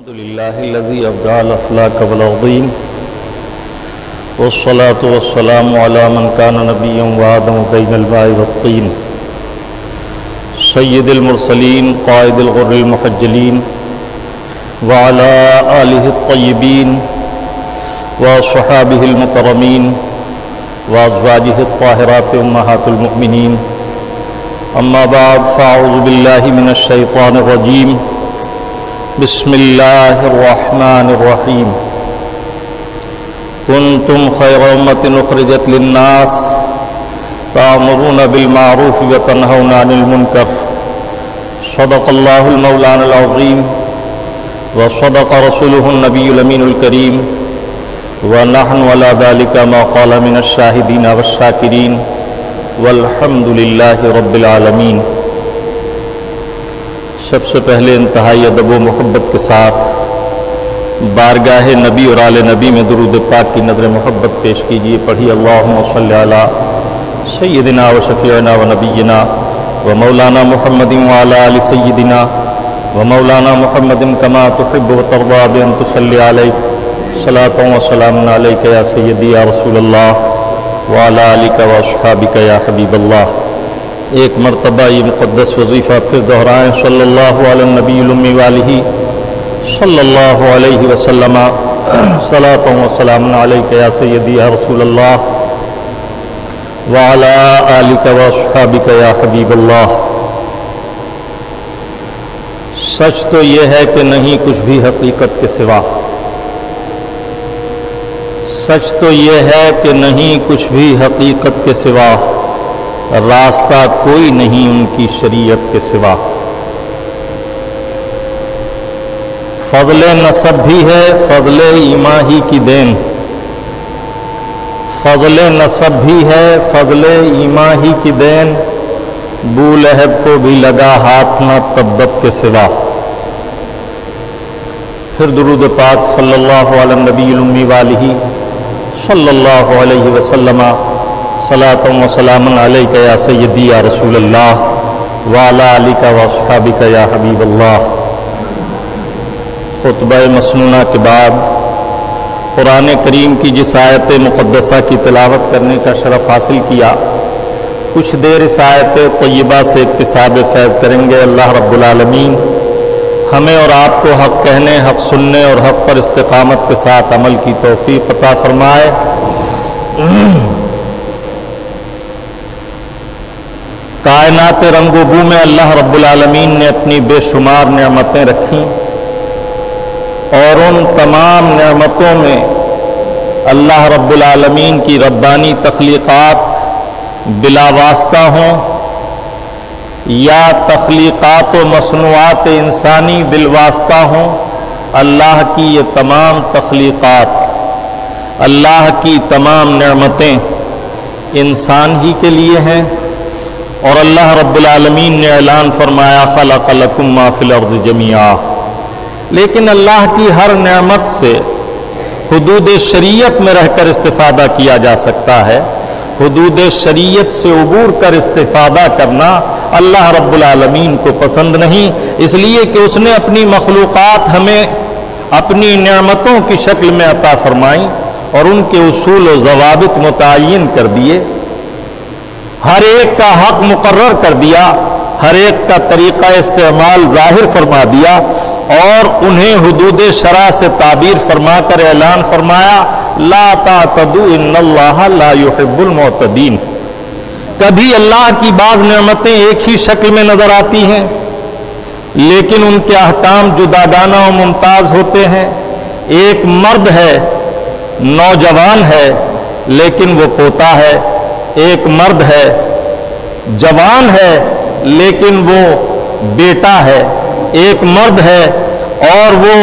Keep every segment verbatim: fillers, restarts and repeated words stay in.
الحمد لله الذي أبدع الأخلاق والعظيم والصلاة والسلام على من كان نبيا وآدم بين الماء والطين سيد المرسلين قائد الغر المحجلين وعلى آله الطيبين وصحابه المكرمين وأزواجه الطاهرات أمهات المؤمنين أما بعد فأعوذ بالله من الشيطان الرجيم بسم الله الرحمن الرحيم كنتم خير أمة أخرجت للناس تأمرون بالمعروف وتنهون عن المنكر صدق الله المولان العظيم وصدق رسوله النبي الأمين الكريم ونحن على ذلك ما قال من الشاهدين والشاكرين والحمد لله رب العالمین۔ سب سے پہلے انتہائی ادب و محبت کے ساتھ بارگاہ نبی اور آل نبی میں درود پاک کی نظر محبت پیش کیجیے۔ پڑھی اللہم صلی علی سیدنا و شفیعنا و نبینا و مولانا محمد وعلی آل سیدنا و مولانا محمد کما تحب و ترضى بأن تصلی علیہ صلاۃ و سلام علیک یا سیدی یا رسول اللہ وعلی آلک و اصحابک یا حبیب اللہ۔ ایک مرتبہ یہ مقدس وظیفہ پھر دہرائیں۔ صلی اللہ علی النبی الامی وآلہ صلی اللہ علیہ وسلم صلاۃ و سلام علیک یا سیدی یا رسول اللہ وعلی آلک و اصحابک یا حبیب اللہ۔ سچ تو یہ ہے کہ نہیں کچھ بھی حقیقت کے سوا، سچ تو یہ ہے کہ نہیں کچھ بھی حقیقت کے سوا، راستہ کوئی نہیں ان کی شریعت کے سوا۔ فضل نسب بھی ہے فضل ایماں ہی کی دین، فضل نسب بھی ہے فضل ایماں ہی کی دین، بو لہب کو بھی لگا ہاتھ نہ تبت کے سوا۔ پھر درود پاک صلی اللہ علیہ نبی الامی وآلہ صلی اللہ علیہ وسلم صلاۃ و سلام علیک یا سیدی یا رسول اللہ وعلی آلک و اصحابک یا حبیب اللہ۔ خطبہ مسنونہ کے بعد قرآن کریم کی جس آیت مقدسہ کی تلاوت کرنے کا شرف حاصل کیا، کچھ دیر اس آیت طیبہ سے اکتساب فیض کریں گے۔ اللہ رب العالمین ہمیں اور آپ کو حق کہنے، حق سننے اور حق پر استقامت کے ساتھ عمل کی توفیق عطا فرمائے۔ کائنات رنگ و بو میں اللہ رب العالمین نے اپنی بے شمار نعمتیں رکھیں، اور ان تمام نعمتوں میں اللہ رب العالمین کی ربانی تخلیقات بلا واسطہ ہوں یا تخلیقات و مصنوعات انسانی بالواسطہ ہوں، اللہ کی یہ تمام تخلیقات، اللہ کی تمام نعمتیں انسان ہی کے لیے ہیں۔ اور اللہ رب العالمین نے اعلان فرمایا خلق لکم ما فی الارض جمیعا، لیکن اللہ کی ہر نعمت سے حدود شریعت میں رہ کر استفادہ کیا جا سکتا ہے۔ حدود شریعت سے عبور کر استفادہ کرنا اللہ رب العالمین کو پسند نہیں، اس لیے کہ اس نے اپنی مخلوقات ہمیں اپنی نعمتوں کی شکل میں عطا فرمائیں اور ان کے اصول و ضوابط متعین کر دیے، ہر ایک کا حق مقرر کر دیا، ہر ایک کا طریقہ استعمال ظاہر فرما دیا، اور انہیں حدود شرع سے تعبیر فرما کر اعلان فرمایا لا تعتدوا ان اللہ لا يحب المعتدین۔ کبھی اللہ کی بعض نعمتیں ایک ہی شکل میں نظر آتی ہیں، لیکن ان کے احکام جداگانہ و ممتاز ہوتے ہیں۔ ایک مرد ہے، نوجوان ہے، لیکن وہ پوتا ہے۔ ایک مرد ہے، جوان ہے، لیکن وہ بیٹا ہے۔ ایک مرد ہے اور وہ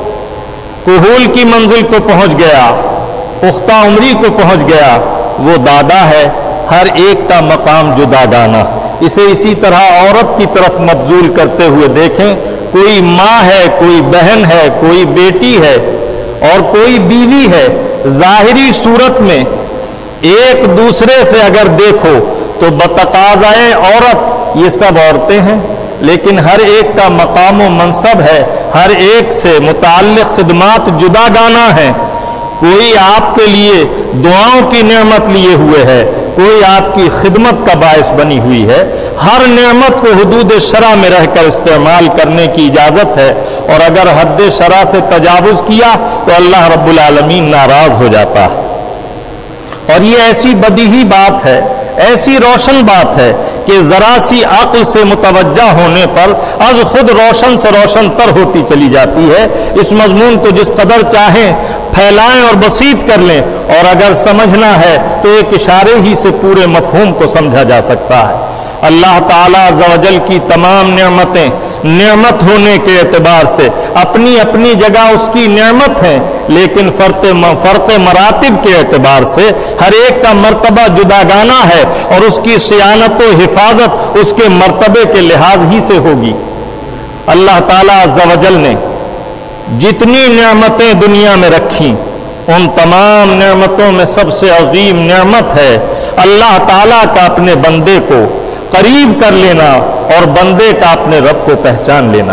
کہول کی منزل کو پہنچ گیا، پختہ عمری کو پہنچ گیا، وہ دادا ہے۔ ہر ایک کا مقام جداگانہ۔ اسے اسی طرح عورت کی طرف مبذول کرتے ہوئے دیکھیں، کوئی ماں ہے، کوئی بہن ہے، کوئی بیٹی ہے اور کوئی بیوی ہے۔ ظاہری صورت میں ایک دوسرے سے اگر دیکھو تو بتقاضائے عورت یہ سب عورتیں ہیں، لیکن ہر ایک کا مقام و منصب ہے، ہر ایک سے متعلق خدمات جدا گانا ہے۔ کوئی آپ کے لیے دعاؤں کی نعمت لیے ہوئے ہے، کوئی آپ کی خدمت کا باعث بنی ہوئی ہے۔ ہر نعمت کو حدود شرع میں رہ کر استعمال کرنے کی اجازت ہے، اور اگر حد شرع سے تجاوز کیا تو اللہ رب العالمین ناراض ہو جاتا ہے۔ اور یہ ایسی بدیہی بات ہے، ایسی روشن بات ہے کہ ذرا سی عقل سے متوجہ ہونے پر از خود روشن سے روشن تر ہوتی چلی جاتی ہے۔ اس مضمون کو جس قدر چاہیں پھیلائیں اور بسیط کر لیں، اور اگر سمجھنا ہے تو ایک اشارے ہی سے پورے مفہوم کو سمجھا جا سکتا ہے۔ اللہ تعالیٰ عز و جل کی تمام نعمتیں نعمت ہونے کے اعتبار سے اپنی اپنی جگہ اس کی نعمت ہیں، لیکن فرق فرق مراتب کے اعتبار سے ہر ایک کا مرتبہ جداگانہ ہے، اور اس کی صیانت و حفاظت اس کے مرتبے کے لحاظ ہی سے ہوگی۔ اللہ تعالیٰ عز و جل نے جتنی نعمتیں دنیا میں رکھی، ان تمام نعمتوں میں سب سے عظیم نعمت ہے اللہ تعالیٰ کا اپنے بندے کو قریب کر لینا اور بندے کا اپنے رب کو پہچان لینا۔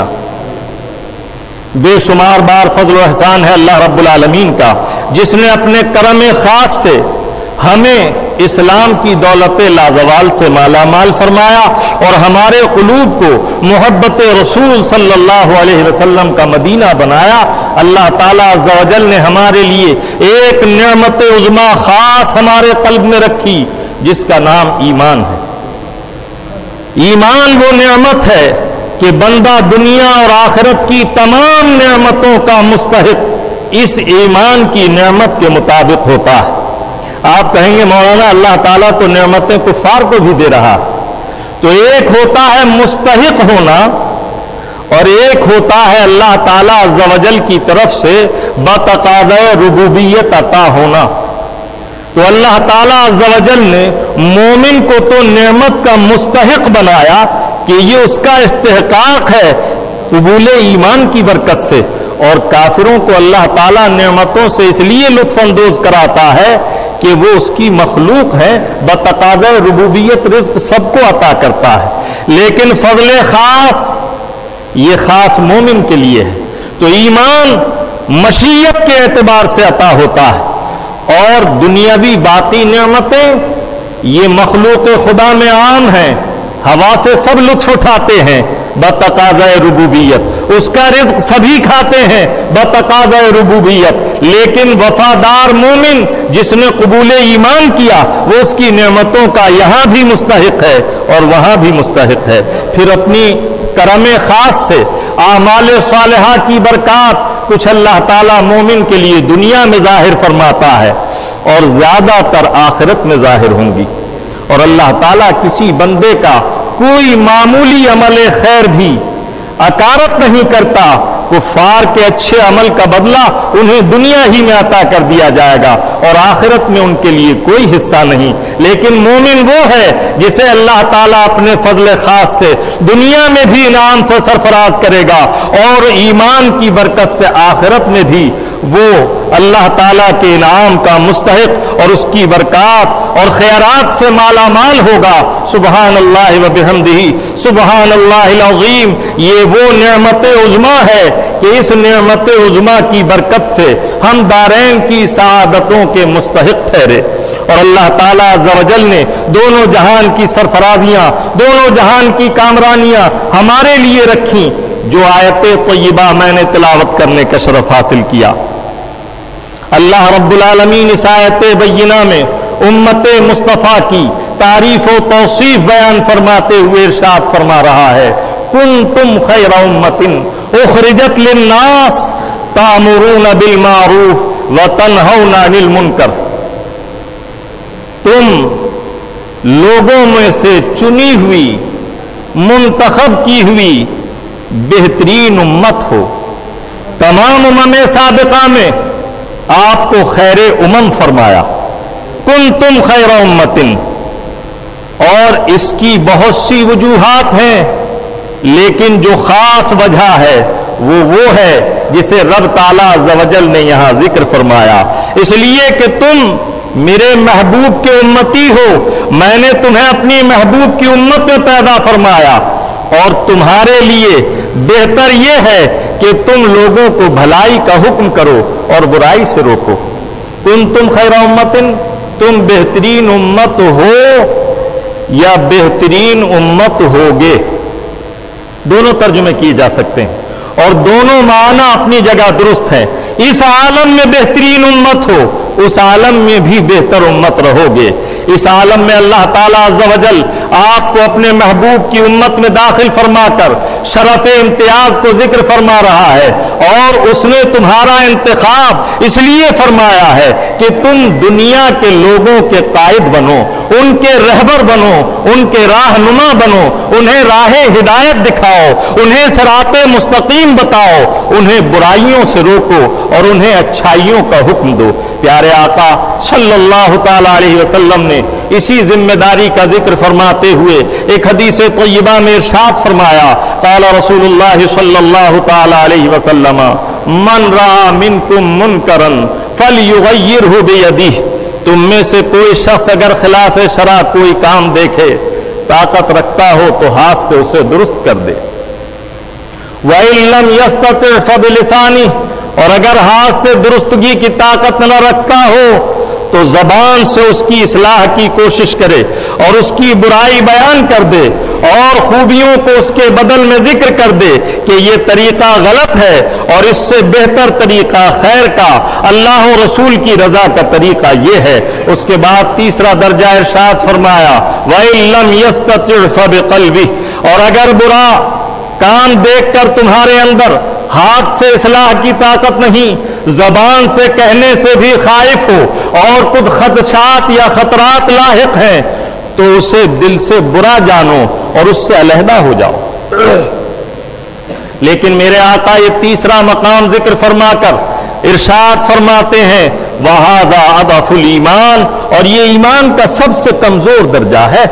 بے شمار بار فضل و احسان ہے اللہ رب العالمین کا، جس نے اپنے کرم خاص سے ہمیں اسلام کی دولت لازوال سے مالا مال فرمایا، اور ہمارے قلوب کو محبت رسول صلی اللہ علیہ وسلم کا مدینہ بنایا۔ اللہ تعالیٰ عز و جل نے ہمارے لیے ایک نعمت عظمیٰ خاص ہمارے قلب میں رکھی، جس کا نام ایمان ہے۔ ایمان وہ نعمت ہے کہ بندہ دنیا اور آخرت کی تمام نعمتوں کا مستحق اس ایمان کی نعمت کے مطابق ہوتا ہے۔ آپ کہیں گے مولانا اللہ تعالیٰ تو نعمتیں کفار کو بھی دے رہا، تو ایک ہوتا ہے مستحق ہونا، اور ایک ہوتا ہے اللہ تعالیٰ عز و جل کی طرف سے بتقاضۂ ربوبیت عطا ہونا۔ تو اللہ تعالیٰ عز و جل نے مومن کو تو نعمت کا مستحق بنایا کہ یہ اس کا استحقاق ہے قبول ایمان کی برکت سے، اور کافروں کو اللہ تعالیٰ نعمتوں سے اس لیے لطف اندوز کراتا ہے کہ وہ اس کی مخلوق ہے، بتقاضۂ ربوبیت رزق سب کو عطا کرتا ہے، لیکن فضل خاص یہ خاص مومن کے لیے ہے۔ تو ایمان مشیت کے اعتبار سے عطا ہوتا ہے، اور دنیاوی باقی نعمتیں یہ مخلوق خدا میں عام ہیں، ہوا سے سب لطف اٹھاتے ہیں بتقاضۂ ربوبیت، اس کا رزق سبھی کھاتے ہیں بتقاضۂ ربوبیت، لیکن وفادار مومن جس نے قبول ایمان کیا وہ اس کی نعمتوں کا یہاں بھی مستحق ہے اور وہاں بھی مستحق ہے۔ پھر اپنی کرم خاص سے اعمال صالحہ کی برکات کچھ اللہ تعالیٰ مومن کے لیے دنیا میں ظاہر فرماتا ہے، اور زیادہ تر آخرت میں ظاہر ہوں گی۔ اور اللہ تعالیٰ کسی بندے کا کوئی معمولی عمل خیر بھی اکارت نہیں کرتا، کفار کے اچھے عمل کا بدلہ انہیں دنیا ہی میں عطا کر دیا جائے گا، اور آخرت میں ان کے لیے کوئی حصہ نہیں۔ لیکن مومن وہ ہے جسے اللہ تعالیٰ اپنے فضل خاص سے دنیا میں بھی انعام سے سرفراز کرے گا، اور ایمان کی برکت سے آخرت میں بھی وہ اللہ تعالیٰ کے انعام کا مستحق اور اس کی برکات اور خیرات سے مالا مال ہوگا۔ سبحان اللہ و بحمدہ سبحان اللہ العظیم، یہ وہ نعمت عظمیٰ ہے کہ اس نعمت عظمیٰ کی برکت سے ہم دارین کی سعادتوں کے مستحق ٹھہرے، اور اللہ تعالیٰ عز و جل نے دونوں جہان کی سرفرازیاں، دونوں جہان کی کامرانیاں ہمارے لیے رکھیں، جو آیت طیبہ میں نے تلاوت کرنے کا شرف حاصل کیا۔ اللہ رب العالمین اس آیت بینہ میں امت مصطفیٰ کی تعریف و توصیف بیان فرماتے ہوئے ارشاد فرما رہا ہے، کنتم خیر امت اخرجت للناس تأمرون بالمعروف وتنہون عن المنکر، تم لوگوں میں سے چنی ہوئی منتخب کی ہوئی بہترین امت ہو۔ تمام امم سابقہ میں آپ کو خیر امم فرمایا، کنتم خیر امت، اور اس کی بہت سی وجوہات ہیں، لیکن جو خاص وجہ ہے وہ وہ ہے جسے رب تعالیٰ عز و جل نے یہاں ذکر فرمایا، اس لیے کہ تم میرے محبوب کے امتی ہو، میں نے تمہیں اپنی محبوب کی امت میں پیدا فرمایا، اور تمہارے لیے بہتر یہ ہے کہ تم لوگوں کو بھلائی کا حکم کرو اور برائی سے روکو. کنتم خیر امت، تم بہترین امت ہو یا بہترین امت ہوگے، دونوں ترجمے کیے جا سکتے ہیں اور دونوں معنی اپنی جگہ درست ہیں. اس عالم میں بہترین امت ہو، اس عالم میں بھی بہتر امت رہو گے. اس عالم میں اللہ تعالیٰ عز و جل آپ کو اپنے محبوب کی امت میں داخل فرما کر شرف امتیاز کو ذکر فرما رہا ہے، اور اس نے تمہارا انتخاب اس لیے فرمایا ہے کہ تم دنیا کے لوگوں کے قائد بنو، ان کے رہبر بنو، ان کے راہنما بنو، انہیں راہ ہدایت دکھاؤ، انہیں صراط مستقیم بتاؤ، انہیں برائیوں سے روکو اور انہیں اچھائیوں کا حکم دو. پیارے آقا صلی اللہ تعالی علیہ وسلم نے اسی ذمہ داری کا ذکر فرماتے ہوئے ایک حدیث طیبہ میں ارشاد فرمایا، قال رسول اللہ صلی اللہ تعالی علیہ وسلم من رأى منکم منکرا فلیغیرہ بیدہ، تم میں سے کوئی شخص اگر خلاف شرع کوئی کام دیکھے، طاقت رکھتا ہو تو ہاتھ سے اسے درست کر دے. وَإِن لَّمْ يَسْتَطِعْ فَبِلِسَانِهِ، اور اگر ہاتھ سے درستگی کی طاقت نہ رکھتا ہو تو زبان سے اس کی اصلاح کی کوشش کرے اور اس کی برائی بیان کر دے اور خوبیوں کو اس کے بدل میں ذکر کر دے کہ یہ طریقہ غلط ہے اور اس سے بہتر طریقہ خیر کا، اللہ و رسول کی رضا کا طریقہ یہ ہے. اس کے بعد تیسرا درجہ ارشاد فرمایا، وَإِن لَّمْ يَسْتَطِعْ فَبِقَلْبِهِ، اور اگر برا کام دیکھ کر تمہارے اندر ہاتھ سے اصلاح کی طاقت نہیں، زبان سے کہنے سے بھی خائف ہو اور کچھ خدشات یا خطرات لاحق ہیں، تو اسے دل سے برا جانو اور اس سے علیحدہ ہو جاؤ. لیکن میرے آقا یہ تیسرا مقام ذکر فرما کر ارشاد فرماتے ہیں، وَهَذَا أَضْعَفُ الْإِيمَانِ، اور یہ ایمان کا سب سے کمزور درجہ ہے.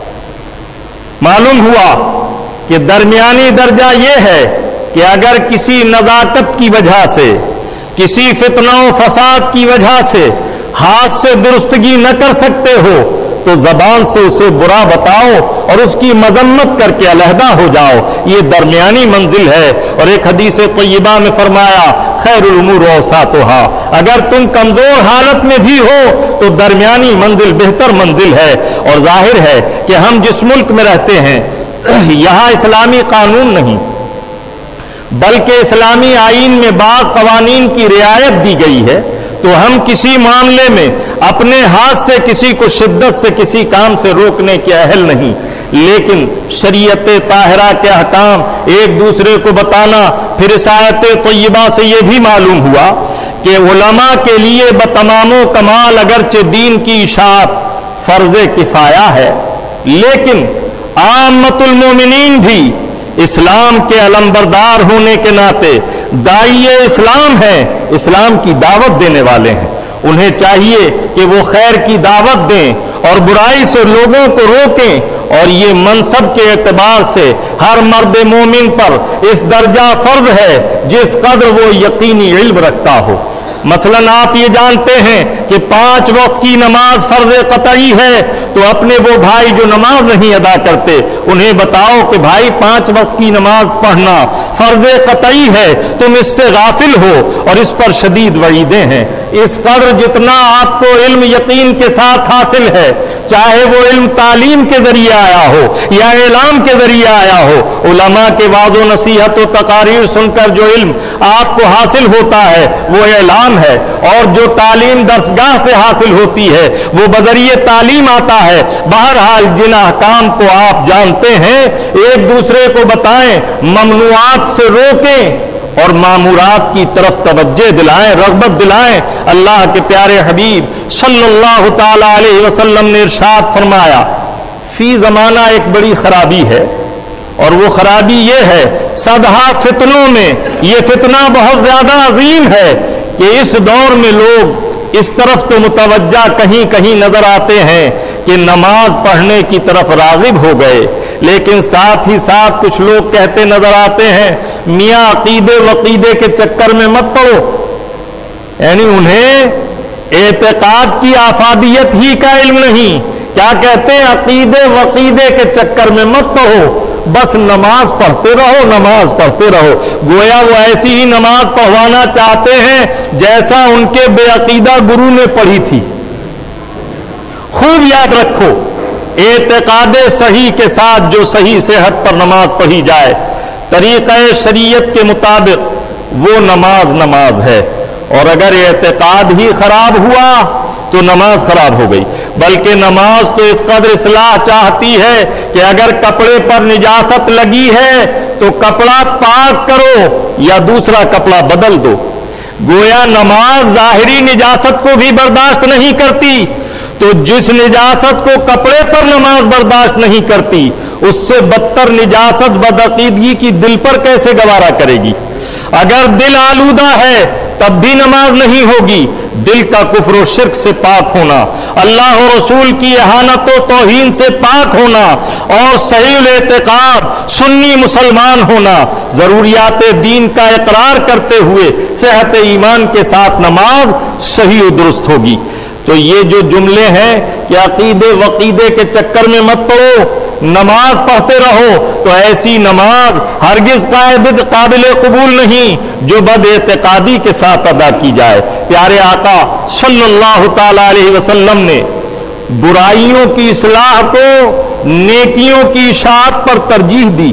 معلوم ہوا کہ درمیانی درجہ یہ ہے کہ اگر کسی نزاکت کی وجہ سے، کسی فتنہ و فساد کی وجہ سے ہاتھ سے درستگی نہ کر سکتے ہو تو زبان سے اسے برا بتاؤ اور اس کی مذمت کر کے علیحدہ ہو جاؤ. یہ درمیانی منزل ہے. اور ایک حدیث طیبہ میں فرمایا، خیر الامور اوساطها، اگر تم کمزور حالت میں بھی ہو تو درمیانی منزل بہتر منزل ہے. اور ظاہر ہے کہ ہم جس ملک میں رہتے ہیں یہاں اسلامی قانون نہیں بلکہ اسلامی آئین میں بعض قوانین کی رعایت دی گئی ہے، تو ہم کسی معاملے میں اپنے ہاتھ سے کسی کو شدت سے کسی کام سے روکنے کے اہل نہیں. لیکن شریعت طاہرہ کے احکام ایک دوسرے کو بتانا، پھر اس آیت طیبہ سے یہ بھی معلوم ہوا کہ علماء کے لیے بتمام و کمال اگرچہ دین کی اشاعت فرض کفایہ ہے، لیکن عامت المومنین بھی اسلام کے علمبردار ہونے کے ناطے داعی اسلام ہیں، اسلام کی دعوت دینے والے ہیں. انہیں چاہیے کہ وہ خیر کی دعوت دیں اور برائی سے لوگوں کو روکیں. اور یہ منصب کے اعتبار سے ہر مرد مومن پر اس درجہ فرض ہے جس قدر وہ یقینی علم رکھتا ہو. مثلا آپ یہ جانتے ہیں کہ پانچ وقت کی نماز فرض قطعی ہے، تو اپنے وہ بھائی جو نماز نہیں ادا کرتے انہیں بتاؤ کہ بھائی پانچ وقت کی نماز پڑھنا فرض قطعی ہے، تم اس سے غافل ہو اور اس پر شدید وعیدیں ہیں. اس قدر جتنا آپ کو علم یقین کے ساتھ حاصل ہے، چاہے وہ علم تعلیم کے ذریعے آیا ہو یا اعلام کے ذریعے آیا ہو، علماء کے وعظ و نصیحت و تقاریر سن کر جو علم آپ کو حاصل ہوتا ہے وہ اعلام ہے، اور جو تعلیم درسگاہ سے حاصل ہوتی ہے وہ بذریعہ تعلیم آتا ہے. بہرحال جن احکام کو آپ جانتے ہیں ایک دوسرے کو بتائیں، ممنوعات سے روکیں اور مامورات کی طرف توجہ دلائیں، رغبت دلائیں. اللہ کے پیارے حبیب صلی اللہ تعالی علیہ وسلم نے ارشاد فرمایا، فی زمانہ ایک بڑی خرابی ہے، اور وہ خرابی یہ ہے، صدہا فتنوں میں یہ فتنہ بہت زیادہ عظیم ہے کہ اس دور میں لوگ اس طرف تو متوجہ کہیں کہیں نظر آتے ہیں کہ نماز پڑھنے کی طرف راغب ہو گئے، لیکن ساتھ ہی ساتھ کچھ لوگ کہتے نظر آتے ہیں، میاں عقیدے وقیدے کے چکر میں مت پڑو. یعنی انہیں اعتقاد کی آفادیت ہی کا علم نہیں. کیا کہتے ہیں؟ عقیدے وقیدے کے چکر میں مت پڑو. بس نماز پڑھتے رہو نماز پڑھتے رہو. گویا وہ ایسی ہی نماز پڑھوانا چاہتے ہیں جیسا ان کے بے عقیدہ گرو نے پڑھی تھی. خوب یاد رکھو، اعتقاد صحیح کے ساتھ جو صحیح صحت پر نماز پڑھی جائے طریقہ شریعت کے مطابق وہ نماز نماز ہے. اور اگر اعتقاد ہی خراب ہوا تو نماز خراب ہو گئی. بلکہ نماز تو اس قدر اصلاح چاہتی ہے کہ اگر کپڑے پر نجاست لگی ہے تو کپڑا پاک کرو یا دوسرا کپڑا بدل دو. گویا نماز ظاہری نجاست کو بھی برداشت نہیں کرتی، تو جس نجاست کو کپڑے پر نماز برداشت نہیں کرتی اس سے بدتر نجاست بدعقیدگی کی دل پر کیسے گوارا کرے گی؟ اگر دل آلودہ ہے تب بھی نماز نہیں ہوگی. دل کا کفر و شرک سے پاک ہونا، اللہ و رسول کی اہانت و توہین سے پاک ہونا اور صحیح الاعتقاد سنی مسلمان ہونا، ضروریات دین کا اقرار کرتے ہوئے صحت ایمان کے ساتھ نماز صحیح و درست ہوگی. تو یہ جو جملے ہیں کہ عقیدے وقیدے کے چکر میں مت پڑو، نماز پڑھتے رہو، تو ایسی نماز ہرگز قابل قبول نہیں جو بد اعتقادی کے ساتھ ادا کی جائے. پیارے آقا صلی اللہ تعالی علیہ وسلم نے برائیوں کی اصلاح کو نیکیوں کی اشاعت پر ترجیح دی.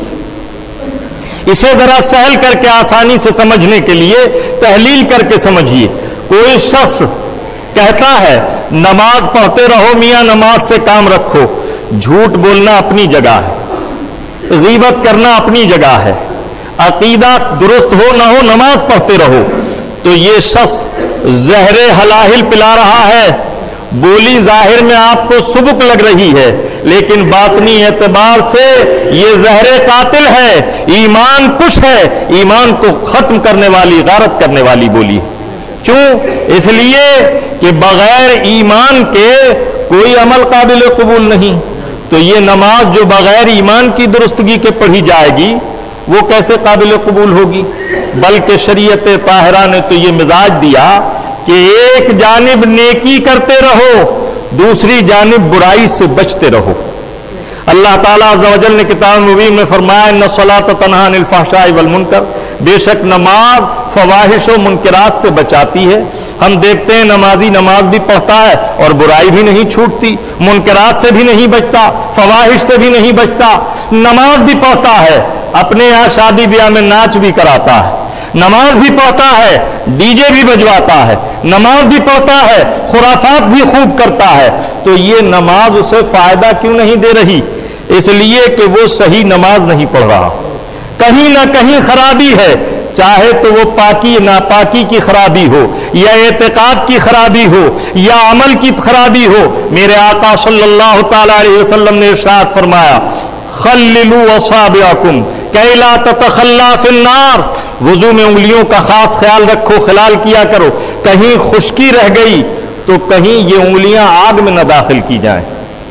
اسے ذرا سہل کر کے آسانی سے سمجھنے کے لیے تحلیل کر کے سمجھیے. کوئی شخص کہتا ہے نماز پڑھتے رہو میاں نماز سے کام رکھو، جھوٹ بولنا اپنی جگہ ہے، غیبت کرنا اپنی جگہ ہے، عقیدہ درست ہو نہ ہو نماز پڑھتے رہو. تو یہ شخص زہر حلاہل پلا رہا ہے. بولی ظاہر میں آپ کو سبک لگ رہی ہے لیکن باطنی اعتبار سے یہ زہر قاتل ہے، ایمان کش ہے، ایمان کو ختم کرنے والی غارت کرنے والی بولی. کیوں؟ اس لیے کہ بغیر ایمان کے کوئی عمل قابل قبول نہیں. تو یہ نماز جو بغیر ایمان کی درستگی کے پڑھی جائے گی وہ کیسے قابل قبول ہوگی؟ بلکہ شریعت طاہرہ نے تو یہ مزاج دیا کہ ایک جانب نیکی کرتے رہو، دوسری جانب برائی سے بچتے رہو. اللہ تعالیٰ عز و جل نے کتاب مبین میں فرمایا ان الصلاۃ تنہی عن الفحشاء والمنکر، بے شک نماز فواحش و منکرات سے بچاتی ہے. ہم دیکھتے ہیں نمازی نماز بھی پڑھتا ہے اور برائی بھی نہیں چھوٹتی، منکرات سے بھی نہیں بچتا، فواحش سے بھی نہیں بچتا. نماز بھی پڑھتا ہے، اپنے یہاں شادی بیاہ میں ناچ بھی کراتا ہے، نماز بھی پڑھتا ہے، ڈی جے بھی بجواتا ہے، نماز بھی پڑھتا ہے، خرافات بھی خوب کرتا ہے. تو یہ نماز اسے فائدہ کیوں نہیں دے رہی؟ اس لیے کہ وہ صحیح نماز نہیں پڑھ رہا. کہیں نہ کہیں خرابی ہے، چاہے تو وہ پاکی ناپاکی کی خرابی ہو یا اعتقاد کی خرابی ہو یا عمل کی خرابی ہو. میرے آقا صلی اللہ تعالی علیہ وسلم نے ارشاد فرمایا خللوا اصابعکم کی لا تتخلا فی النار، وضو میں انگلیوں کا خاص خیال رکھو، خلال کیا کرو، کہیں خشکی رہ گئی تو کہیں یہ انگلیاں آگ میں نہ داخل کی جائیں.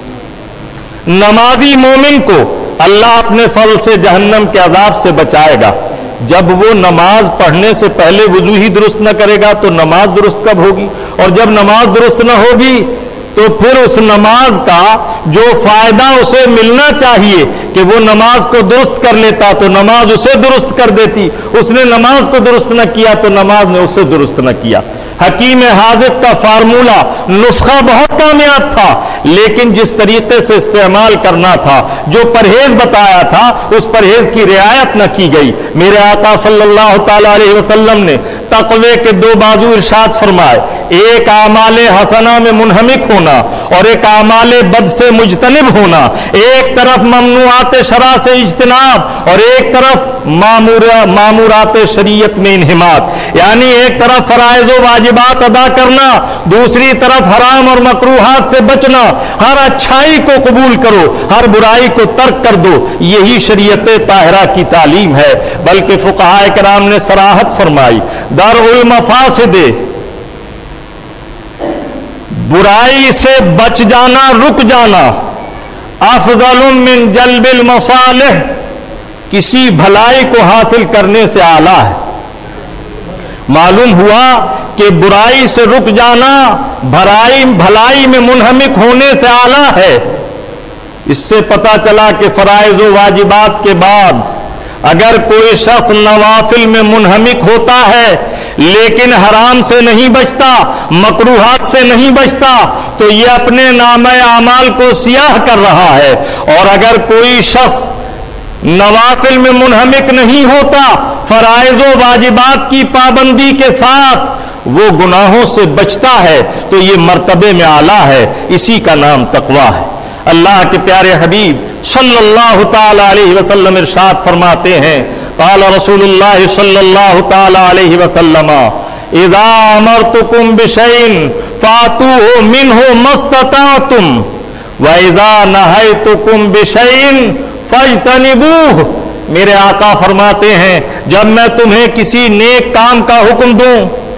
نمازی مومن کو اللہ اپنے فضل سے جہنم کے عذاب سے بچائے گا. جب وہ نماز پڑھنے سے پہلے وضو ہی درست نہ کرے گا تو نماز درست کب ہوگی؟ اور جب نماز درست نہ ہوگی تو پھر اس نماز کا جو فائدہ اسے ملنا چاہیے کہ وہ نماز کو درست کر لیتا تو نماز اسے درست کر دیتی. اس نے نماز کو درست نہ کیا تو نماز نے اسے درست نہ کیا. حکیم حاذق کا فارمولہ نسخہ بہت کامیاب تھا لیکن جس طریقے سے استعمال کرنا تھا، جو پرہیز بتایا تھا، اس پرہیز کی رعایت نہ کی گئی. میرے آقا صلی اللہ تعالی علیہ وسلم نے تقوی کے دو بازو ارشاد فرمائے، ایک اعمال حسنہ میں منہمک ہونا اور ایک اعمال بد سے مجتنب ہونا. ایک طرف ممنوعات شرع سے اجتناب اور ایک طرف مامورات شریعت میں انہماک، یعنی ایک طرف فرائض و واجبات ادا کرنا، دوسری طرف حرام اور مکروہات سے بچنا. ہر اچھائی کو قبول کرو، ہر برائی کو ترک کر دو. یہی شریعت طاہرہ کی تعلیم ہے. بلکہ فقہاء کرام نے صراحت فرمائی درء المفاسد، برائی سے بچ جانا، رک جانا، افضل من جلب المصالح، کسی بھلائی کو حاصل کرنے سے اعلیٰ ہے. معلوم ہوا کہ برائی سے رک جانا بھلائی بھلائی میں منہمک ہونے سے اعلیٰ ہے. اس سے پتہ چلا کہ فرائض و واجبات کے بعد اگر کوئی شخص نوافل میں منہمک ہوتا ہے لیکن حرام سے نہیں بچتا، مکروہات سے نہیں بچتا، تو یہ اپنے نامہ اعمال کو سیاہ کر رہا ہے۔ اور اگر کوئی شخص نوافل میں منہمک نہیں ہوتا، فرائض و واجبات کی پابندی کے ساتھ وہ گناہوں سے بچتا ہے، تو یہ مرتبے میں اعلیٰ ہے، اسی کا نام تقویٰ ہے۔ اللہ کے پیارے حبیب صلی اللہ تعالی علیہ وسلم ارشاد فرماتے ہیں، قال رسول اللہ صلی اللہ تعالی علیہ وسلم اذا امرتکم بشیء فاتوہ منہ ما استطعتم واذا نہیتکم بشیء فاجتنبوہ۔ میرے آقا فرماتے ہیں جب میں تمہیں کسی نیک کام کا حکم دوں،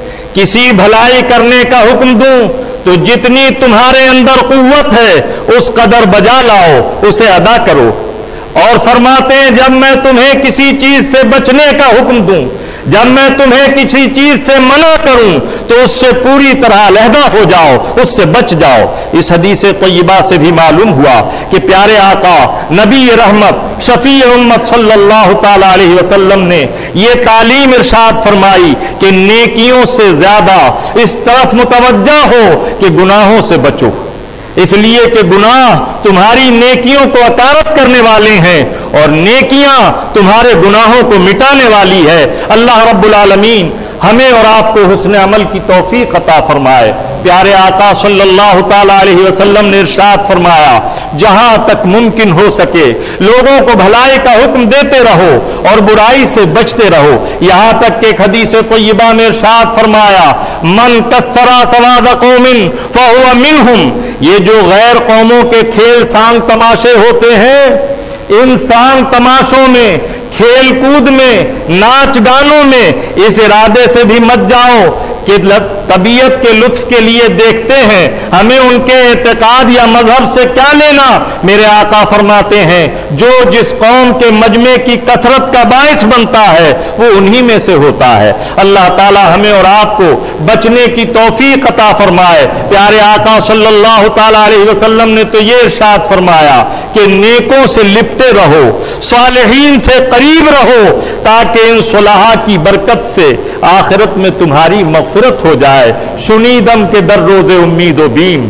کسی بھلائی کرنے کا حکم دوں، تو جتنی تمہارے اندر قوت ہے اس قدر بجا لاؤ، اسے ادا کرو۔ اور فرماتے ہیں جب میں تمہیں کسی چیز سے بچنے کا حکم دوں، جب میں تمہیں کسی چیز سے منع کروں، تو اس سے پوری طرح علیحدہ ہو جاؤ، اس سے بچ جاؤ۔ اس حدیث طیبہ سے بھی معلوم ہوا کہ پیارے آقا نبی رحمت شفیع امت صلی اللہ تعالی علیہ وسلم نے یہ تعلیم ارشاد فرمائی کہ نیکیوں سے زیادہ اس طرف متوجہ ہو کہ گناہوں سے بچو، اس لیے کہ گناہ تمہاری نیکیوں کو اطارت کرنے والے ہیں اور نیکیاں تمہارے گناہوں کو مٹانے والی ہے۔ اللہ رب العالمین ہمیں اور آپ کو حسن عمل کی توفیق عطا فرمائے۔ پیارے آقا صلی اللہ تعالی علیہ وسلم نے ارشاد فرمایا جہاں تک ممکن ہو سکے لوگوں کو بھلائی کا حکم دیتے رہو اور برائی سے بچتے رہو، یہاں تک کہ ایک حدیث طیبہ میں ارشاد فرمایا من کثر سواد قوم فہو منہم، یہ جو غیر قوموں کے کھیل سانگ تماشے ہوتے ہیں، ان سانگ تماشوں میں، کھیل کود میں، ناچ گانوں میں اس ارادے سے بھی مت جاؤ کہ طبیعت کے لطف کے لیے دیکھتے ہیں، ہمیں ان کے اعتقاد یا مذہب سے کیا لینا۔ میرے آقا فرماتے ہیں جو جس قوم کے مجمع کی کثرت کا باعث بنتا ہے وہ انہی میں سے ہوتا ہے۔ اللہ تعالی ہمیں اور آپ کو بچنے کی توفیق عطا فرمائے۔ پیارے آقا صلی اللہ تعالی علیہ وسلم نے تو یہ ارشاد فرمایا کہ نیکوں سے لپٹے رہو، صالحین سے قریب رہو، تاکہ ان صلحاء کی برکت سے آخرت میں تمہاری مغفرت ہو جائے۔ شنیدم کے در روز امید و بیم،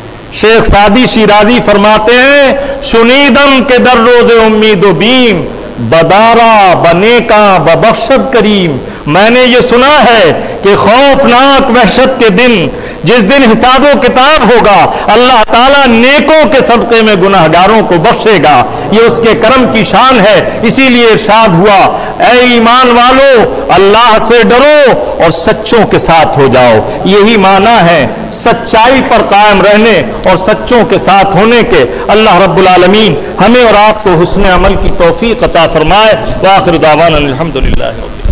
شیخ سعدی شیرازی فرماتے ہیں شنیدم کے در روز امید و بیم بدارا بنے کا ببخشت کریم۔ میں نے یہ سنا ہے کہ خوفناک وحشت کے دن، جس دن حساب و کتاب ہوگا، اللہ تعالیٰ نیکوں کے صدقے میں گناہگاروں کو بخشے گا، یہ اس کے کرم کی شان ہے۔ اسی لیے ارشاد ہوا اے ایمان والو اللہ سے ڈرو اور سچوں کے ساتھ ہو جاؤ۔ یہی معنی ہے سچائی پر قائم رہنے اور سچوں کے ساتھ ہونے کے۔ اللہ رب العالمین ہمیں اور آپ کو حسن عمل کی توفیق عطا فرمائے۔ وآخر دعوانا الحمدللہ رب العالمین۔